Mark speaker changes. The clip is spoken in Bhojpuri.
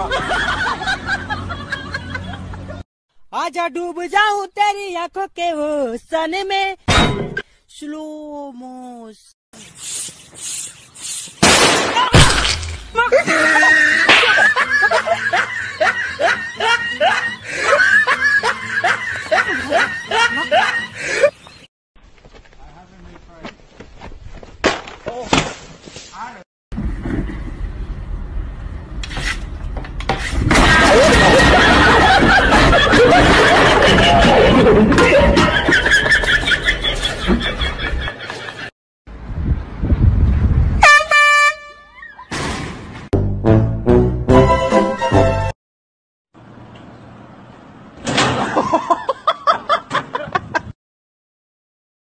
Speaker 1: आजा डूब जाऊं तेरी आंखों के वो सन में स्लो मोशन।